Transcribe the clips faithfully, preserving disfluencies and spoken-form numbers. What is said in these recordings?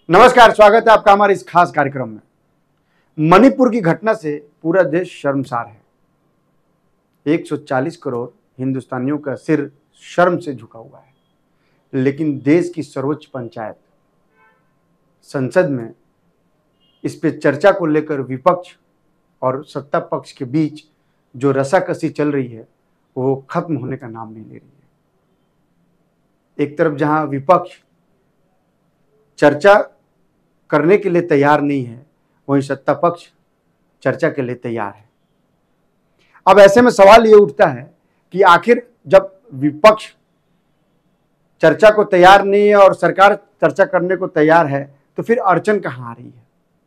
नमस्कार, स्वागत है आपका हमारे इस खास कार्यक्रम में। मणिपुर की घटना से पूरा देश शर्मसार है। एक सौ चालीस करोड़ हिंदुस्तानियों का सिर शर्म से झुका हुआ है, लेकिन देश की सर्वोच्च पंचायत संसद में इस पे चर्चा को लेकर विपक्ष और सत्ता पक्ष के बीच जो रसाकसी चल रही है वो खत्म होने का नाम नहीं ले रही है। एक तरफ जहां विपक्ष चर्चा करने के लिए तैयार नहीं है, वहीं सत्ता पक्ष चर्चा के लिए तैयार है। अब ऐसे में सवाल ये उठता है कि आखिर जब विपक्ष चर्चा को तैयार नहीं है और सरकार चर्चा करने को तैयार है, तो फिर अड़चन कहां आ रही है?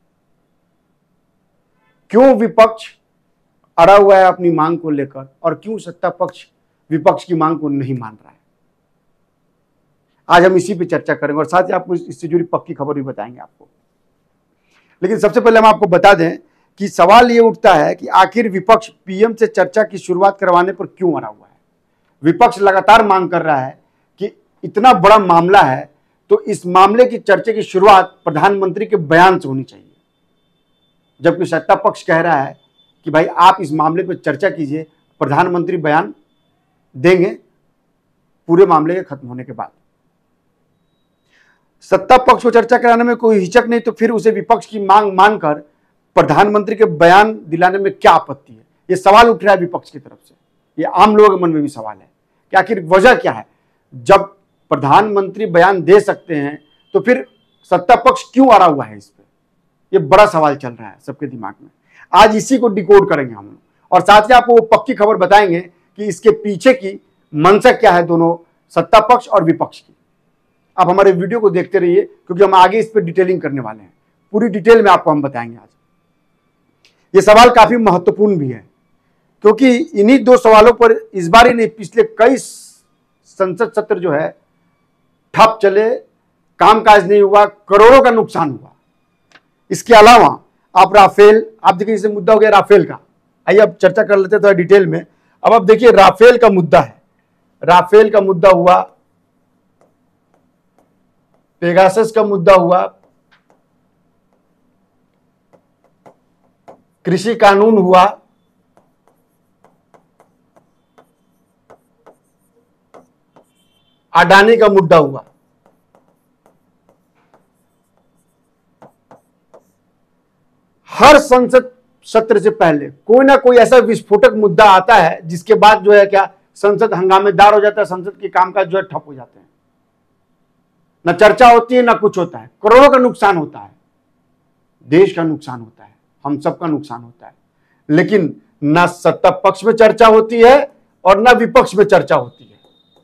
क्यों विपक्ष अड़ा हुआ है अपनी मांग को लेकर और क्यों सत्ता पक्ष विपक्ष की मांग को नहीं मान रहा है? आज हम इसी पे चर्चा करेंगे और साथ ही आपको इससे जुड़ी पक्की खबर भी बताएंगे आपको। लेकिन सबसे पहले हम आपको बता दें कि सवाल ये उठता है कि आखिर विपक्ष पीएम से चर्चा की शुरुआत करवाने पर क्यों अड़ा हुआ है? विपक्ष लगातार मांग कर रहा है कि इतना बड़ा मामला है तो इस मामले की चर्चा की शुरुआत प्रधानमंत्री के बयान से होनी चाहिए, जबकि सत्ता पक्ष कह रहा है कि भाई आप इस मामले पर चर्चा कीजिए, प्रधानमंत्री बयान देंगे पूरे मामले के खत्म होने के बाद। सत्ता पक्ष को चर्चा कराने में कोई हिचक नहीं, तो फिर उसे विपक्ष की मांग मानकर प्रधानमंत्री के बयान दिलाने में क्या आपत्ति है? यह सवाल उठ रहा है विपक्ष की तरफ से। यह आम लोगों के मन में भी सवाल है कि आखिर वजह क्या है? जब प्रधानमंत्री बयान दे सकते हैं तो फिर सत्ता पक्ष क्यों अड़ा हुआ है इस पे? यह बड़ा सवाल चल रहा है सबके दिमाग में। आज इसी को डिकोड करेंगे हम और साथ ही आपको वो पक्की खबर बताएंगे कि इसके पीछे की मंशा क्या है, दोनों सत्ता पक्ष और विपक्ष की। आप हमारे वीडियो को देखते रहिए क्योंकि हम आगे इस पर डिटेलिंग करने वाले हैं। पूरी डिटेल में आपको हम बताएंगे आज। ये सवाल काफी महत्वपूर्ण भी है क्योंकि इन्हीं दो सवालों पर इस बार ही नहीं, पिछले कई संसद सत्र जो है ठप चले, कामकाज नहीं हुआ, करोड़ों का नुकसान हुआ। इसके अलावा आप राफेल, आप देखिए इसे मुद्दा हो गया राफेल का। आइए अब चर्चा कर लेते हैं थोड़ा डिटेल में। अब आप देखिए राफेल का मुद्दा है, राफेल का मुद्दा हुआ, पेगासस का मुद्दा हुआ, कृषि कानून हुआ, अडानी का मुद्दा हुआ। हर संसद सत्र से पहले कोई ना कोई ऐसा विस्फोटक मुद्दा आता है जिसके बाद जो है क्या संसद हंगामेदार हो जाता है, संसद के कामकाज जो है ठप हो जाते हैं। न चर्चा होती है, ना कुछ होता है, करोड़ों का नुकसान होता है, देश का नुकसान होता है, हम सबका नुकसान होता है। लेकिन ना सत्ता पक्ष में चर्चा होती है और ना विपक्ष में चर्चा होती है।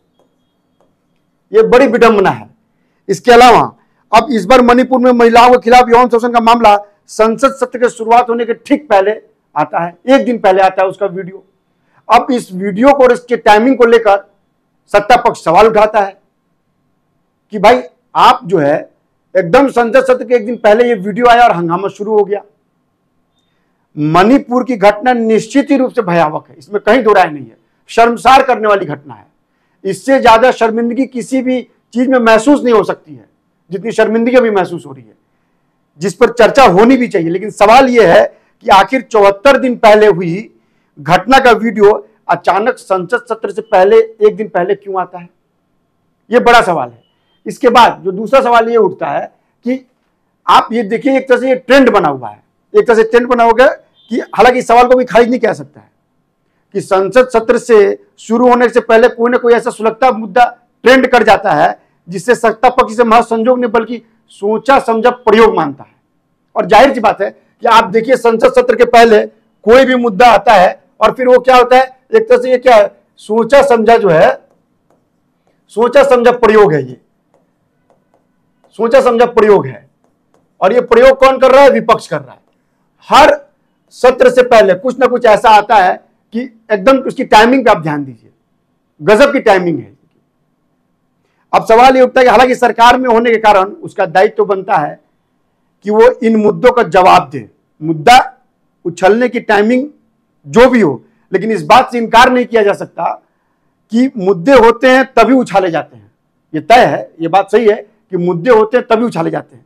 यह बड़ी विडंबना है। इसके अलावा अब इस बार मणिपुर में महिलाओं के खिलाफ यौन शोषण का मामला संसद सत्र के शुरुआत होने के ठीक पहले आता है, एक दिन पहले आता है उसका वीडियो। अब इस वीडियो को और इसके टाइमिंग को लेकर सत्ता पक्ष सवाल उठाता है कि भाई आप जो है एकदम संसद सत्र के एक दिन पहले ये वीडियो आया और हंगामा शुरू हो गया। मणिपुर की घटना निश्चित ही रूप से भयावह है, इसमें कहीं दो राय नहीं है। शर्मसार करने वाली घटना है। इससे ज्यादा शर्मिंदगी किसी भी चीज में महसूस नहीं हो सकती है जितनी शर्मिंदगी अभी महसूस हो रही है, जिस पर चर्चा होनी भी चाहिए। लेकिन सवाल यह है कि आखिर चौहत्तर दिन पहले हुई घटना का वीडियो अचानक संसद सत्र से पहले एक दिन पहले क्यों आता है? यह बड़ा सवाल है। इसके बाद जो दूसरा सवाल ये उठता है कि आप ये देखिए, एक तरह से ये ट्रेंड बना हुआ है, एक तरह से ट्रेंड बना हो गया कि हालांकि इस सवाल को भी खारिज नहीं कह सकता है कि संसद सत्र से शुरू होने से पहले कोई ना कोई ऐसा सुलगता मुद्दा ट्रेंड कर जाता है जिससे सत्ता पक्ष से महज संजोग नहीं बल्कि सोचा समझा प्रयोग मानता है। और जाहिर सी बात है कि आप देखिए संसद सत्र के पहले कोई भी मुद्दा आता है और फिर वो क्या होता है, एक तरह से ये क्या है, सोचा समझा जो है, सोचा समझा प्रयोग है। ये सोचा समझा प्रयोग है और ये प्रयोग कौन कर रहा है? विपक्ष कर रहा है। हर सत्र से पहले कुछ ना कुछ ऐसा आता है कि एकदम उसकी टाइमिंग पे आप ध्यान दीजिए, गजब की टाइमिंग है। अब सवाल ये उठता है कि हालांकि सरकार में होने के कारण उसका दायित्व तो बनता है कि वो इन मुद्दों का जवाब दे। मुद्दा उछलने की टाइमिंग जो भी हो, लेकिन इस बात से इनकार नहीं किया जा सकता कि मुद्दे होते हैं तभी उछाले जाते हैं। ये तय है, ये बात सही है कि मुद्दे होते हैं तभी उछाले जाते हैं।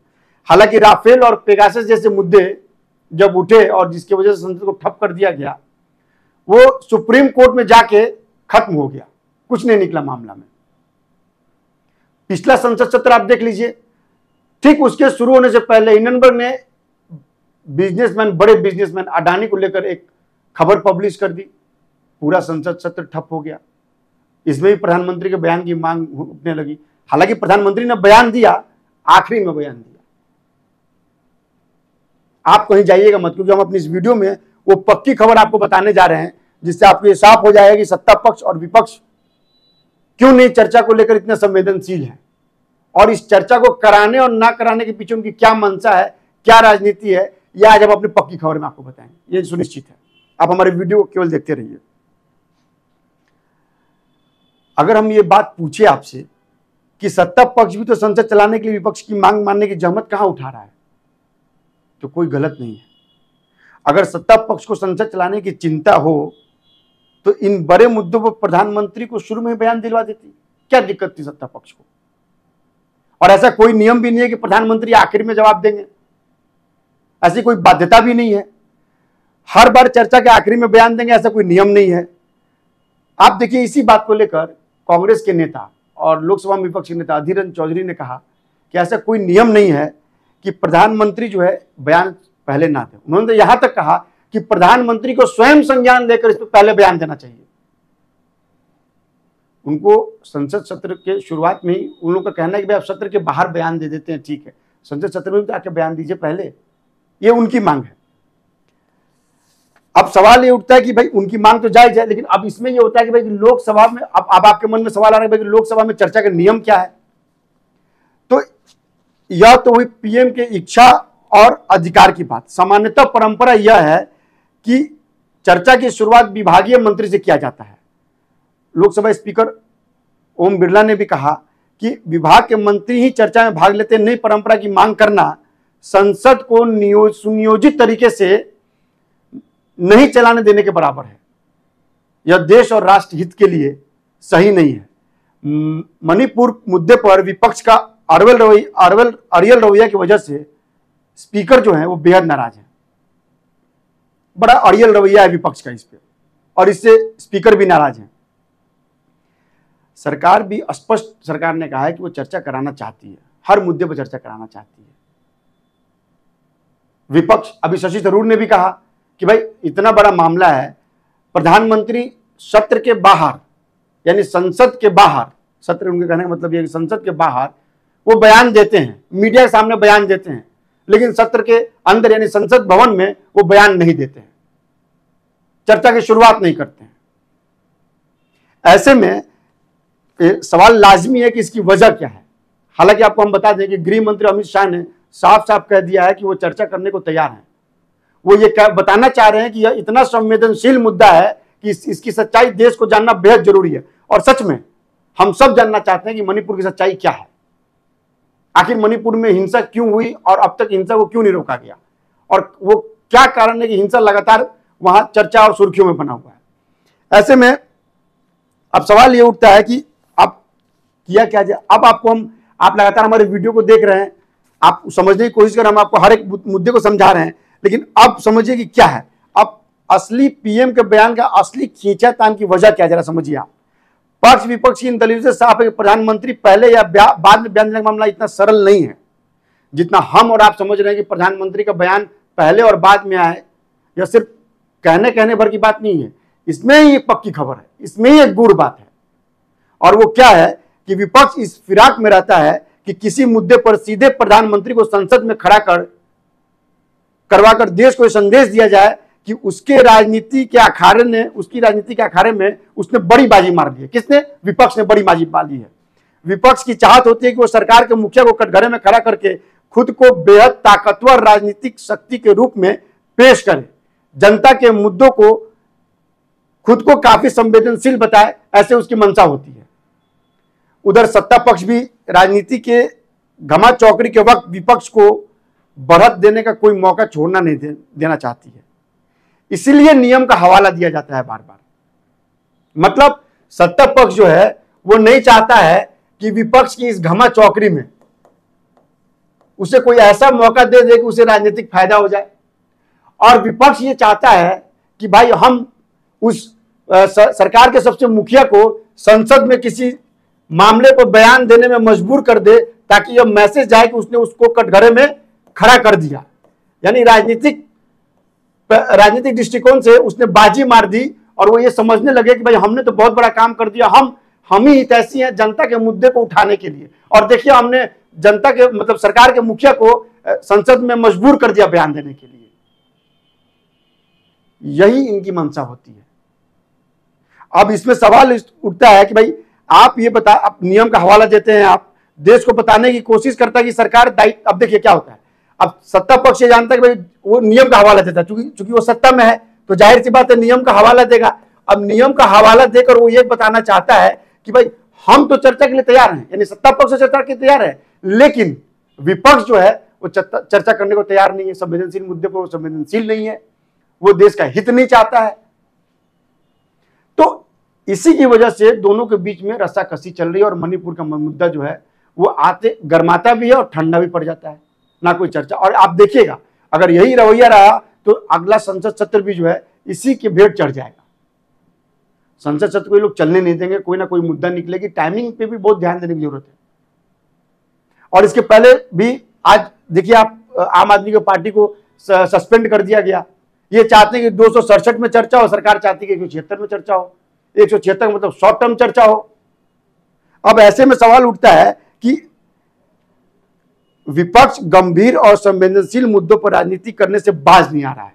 हालांकि राफेल और पेगासस जैसे मुद्दे जब उठे और जिसकी वजह से संसद को ठप कर दिया गया, वो सुप्रीम कोर्ट में जाके खत्म हो गया, कुछ नहीं निकला मामला में। पिछला संसद सत्र आप देख लीजिए, ठीक उसके शुरू होने से पहले हिंडनबर्ग ने बिजनेसमैन, बड़े बिजनेसमैन अडानी को लेकर एक खबर पब्लिश कर दी, पूरा संसद सत्र ठप हो गया। इसमें भी प्रधानमंत्री के बयान की मांग उठने लगी। हालांकि प्रधानमंत्री ने बयान दिया, आखिरी में बयान दिया। आप कहीं जाइएगा मत, क्योंकि हम अपनी इस वीडियो में वो पक्की खबर आपको बताने जा रहे हैं, जिससे आपको ये साफ हो जाएगा कि सत्ता पक्ष और विपक्ष क्यों नहीं चर्चा को लेकर इतने संवेदनशील है, और इस चर्चा को कराने और ना कराने के पीछे उनकी क्या मंशा है, क्या राजनीति है, यह आज हम अपनी पक्की खबर में आपको बताएंगे। ये सुनिश्चित है, आप हमारे वीडियो को केवल देखते रहिए। अगर हम ये बात पूछे आपसे कि सत्ता पक्ष भी तो संसद चलाने के लिए विपक्ष की मांग मानने की जहमत कहां उठा रहा है, तो कोई गलत नहीं है। अगर सत्ता पक्ष को संसद चलाने की चिंता हो तो इन बड़े मुद्दों पर प्रधानमंत्री को शुरू में बयान दिलवा देती, क्या दिक्कत थी सत्ता पक्ष को? और ऐसा कोई नियम भी नहीं है कि प्रधानमंत्री आखिर में जवाब देंगे, ऐसी कोई बाध्यता भी नहीं है। हर बार चर्चा के आखिरी में बयान देंगे, ऐसा कोई नियम नहीं है। आप देखिए, इसी बात को लेकर कांग्रेस के नेता और लोकसभा में विपक्ष के नेता अधीर रंजन चौधरी ने कहा कि ऐसा कोई नियम नहीं है कि प्रधानमंत्री जो है बयान पहले ना दे। उन्होंने तो यहां तक कहा कि प्रधानमंत्री को स्वयं संज्ञान लेकर इस पर पहले बयान देना चाहिए। उनको संसद सत्र के शुरुआत में ही उन लोगों का कहना है कि भाई आप सत्र के बाहर बयान दे देते हैं, ठीक है, संसद सत्र में भी आके बयान दीजिए पहले, ये उनकी मांग है। अब सवाल ये उठता है कि भाई उनकी मांग तो जायज है, लेकिन अब इसमें ये होता है कि भाई लोकसभा में, अब अब आपके मन में सवाल आ रहा है भाई लोकसभा में चर्चा का नियम क्या है? तो यह तो हुई पीएम के इच्छा और अधिकार की बात। सामान्यतः परंपरा यह है कि चर्चा की शुरुआत विभागीय मंत्री से किया जाता है। लोकसभा स्पीकर ओम बिरला ने भी कहा कि विभाग के मंत्री ही चर्चा में भाग लेते, नई परंपरा की मांग करना संसद को नियोज सुनियोजित तरीके से नहीं चलाने देने के बराबर है। यह देश और राष्ट्र हित के लिए सही नहीं है। मणिपुर मुद्दे पर विपक्ष का अरवल रवैया अरवल अड़ियल रवैया की वजह से स्पीकर जो है वो बेहद नाराज है। बड़ा अड़ियल रवैया है विपक्ष का इस पे, और इससे स्पीकर भी नाराज है। सरकार भी स्पष्ट सरकार ने कहा है कि वो चर्चा कराना चाहती है, हर मुद्दे पर चर्चा कराना चाहती है। विपक्ष, अभी शशि थरूर ने भी कहा कि भाई इतना बड़ा मामला है, प्रधानमंत्री सत्र के बाहर, यानी संसद के बाहर, सत्र उनके कहने का मतलब यह कि संसद के बाहर वो बयान देते हैं, मीडिया के सामने बयान देते हैं, लेकिन सत्र के अंदर यानी संसद भवन में वो बयान नहीं देते हैं, चर्चा की शुरुआत नहीं करते हैं। ऐसे में सवाल लाजमी है कि इसकी वजह क्या है। हालांकि आपको हम बता दें कि गृह मंत्री अमित शाह ने साफ साफ कह दिया है कि वो चर्चा करने को तैयार हैं। वो ये बताना चाह रहे हैं कि यह इतना संवेदनशील मुद्दा है कि इस, इसकी सच्चाई देश को जानना बेहद जरूरी है। और सच में हम सब जानना चाहते हैं कि मणिपुर की सच्चाई क्या है, आखिर मणिपुर में हिंसा क्यों हुई और अब तक हिंसा को क्यों नहीं रोका गया, और वो क्या कारण है कि हिंसा लगातार वहां चर्चा और सुर्खियों में बना हुआ है। ऐसे में अब सवाल ये उठता है कि अब किया क्या जाए। अब आपको हम, आप लगातार हमारे वीडियो को देख रहे हैं, आप समझने की कोशिश कर, हम आपको हर एक मुद्दे को समझा रहे हैं, लेकिन अब समझिए कि क्या है। अब असली पीएम के बयान का असली खींचातान की वजह क्या, जरा समझिए आप। पक्ष विपक्ष की इन दलीलों से साफ है कि प्रधानमंत्री पहले या बाद में बयान देने का मामला इतना सरल नहीं है जितना हम और आप समझ रहे हैं कि प्रधानमंत्री का बयान पहले और बाद में आए। यह सिर्फ कहने कहने भर की बात नहीं है, इसमें ही एक पक्की खबर है, इसमें ही एक गूढ़ बात है। और वो क्या है कि विपक्ष इस फिराक में रहता है कि किसी मुद्दे पर सीधे प्रधानमंत्री को संसद में खड़ा कर करवाकर देश को संदेश दिया जाए कि उसके राजनीति के अखाड़े ने उसकी राजनीति के अखाड़े में उसने बड़ी बाजी मार ली है। किसने? विपक्ष ने बड़ी बाजी मार ली है। विपक्ष की चाहत होती है कि वो सरकार के मुखिया को कटघरे में खड़ा करके खुद को बेहद ताकतवर राजनीतिक शक्ति के रूप में पेश करे, जनता के मुद्दों को खुद को काफी संवेदनशील बताए, ऐसे उसकी मंशा होती है। उधर सत्ता पक्ष भी राजनीति के घमा चौकड़ी के वक्त विपक्ष को बढ़त देने का कोई मौका छोड़ना नहीं दे, देना चाहती है। इसीलिए नियम का हवाला दिया जाता है बार बार। मतलब सत्ता पक्ष जो है वो नहीं चाहता है कि विपक्ष की इस घमा चौकड़ी में उसे कोई ऐसा मौका दे दे कि उसे राजनीतिक फायदा हो जाए। और विपक्ष ये चाहता है कि भाई हम उस आ, सरकार के सबसे मुखिया को संसद में किसी मामले पर बयान देने में मजबूर कर दे, ताकि यह मैसेज जाए कि उसने उसको कटघरे में खड़ा कर दिया। यानी राजनीतिक राजनीतिक दृष्टिकोण से उसने बाजी मार दी और वो ये समझने लगे कि भाई हमने तो बहुत बड़ा काम कर दिया, हम हम ही हितैषी हैं जनता के मुद्दे को उठाने के लिए। और देखिए हमने जनता के मतलब सरकार के मुखिया को संसद में मजबूर कर दिया बयान देने के लिए। यही इनकी मंशा होती है। अब इसमें सवाल उठता है कि भाई आप ये बता, आप नियम का हवाला देते हैं, आप देश को बताने की कोशिश करता है कि सरकार दायित्व। अब देखिए क्या होता है, अब सत्ता पक्ष ये जानता है कि भाई वो नियम का हवाला देता है, चूंकि चूंकि वो सत्ता में है तो जाहिर सी बात है नियम का हवाला देगा। अब नियम का हवाला देकर वो ये बताना चाहता है कि भाई हम तो चर्चा के लिए तैयार हैं, यानी सत्ता पक्ष से चर्चा के लिए तैयार है, लेकिन विपक्ष जो है वो चर्चा करने को तैयार नहीं है। संवेदनशील मुद्दे पर वो संवेदनशील नहीं है, वो देश का हित नहीं चाहता है। तो इसी की वजह से दोनों के बीच में रस्साकसी चल रही है और मणिपुर का मुद्दा जो है वो आते गर्माता भी है और ठंडा भी पड़ जाता है, ना कोई चर्चा। और आप देखिएगा अगर यही रवैया रहा तो अगला संसद सत्र भी जो है इसी के भेंट चढ़ जाएगा। संसद सत्र को लोग चलने नहीं देंगे, कोई ना कोई मुद्दा निकलेगी। टाइमिंग पे भी बहुत ध्यान देने की जरूरत है। और इसके पहले भी आज देखिए आप आम आदमी की पार्टी को सस्पेंड कर दिया गया। ये चाहते हैं कि दो सौ सड़सठ में चर्चा हो, सरकार चाहती है कि एक सौ छिहत्तर में चर्चा हो। एक सौ छिहत्तर मतलब शॉर्ट टर्म चर्चा हो। अब ऐसे में सवाल उठता है कि विपक्ष गंभीर और संवेदनशील मुद्दों पर राजनीति करने से बाज नहीं आ रहा है।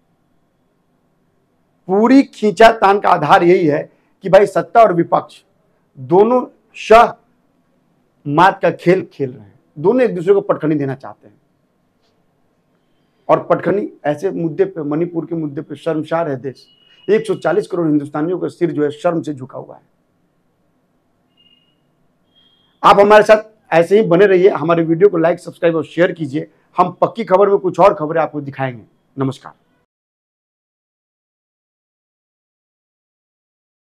पूरी खींचातान का आधार यही है कि भाई सत्ता और विपक्ष दोनों शाह मात का खेल खेल रहे हैं, दोनों एक दूसरे को पटखनी देना चाहते हैं। और पटखनी ऐसे मुद्दे पे, मणिपुर के मुद्दे पे शर्मसार है देश। एक सौ चालीस करोड़ हिंदुस्तानियों का सिर जो है शर्म से झुका हुआ है। आप हमारे साथ ऐसे ही बने रहिए, हमारे वीडियो को लाइक, सब्सक्राइब और शेयर कीजिए। हम पक्की खबर में कुछ और खबरें आपको दिखाएंगे। नमस्कार।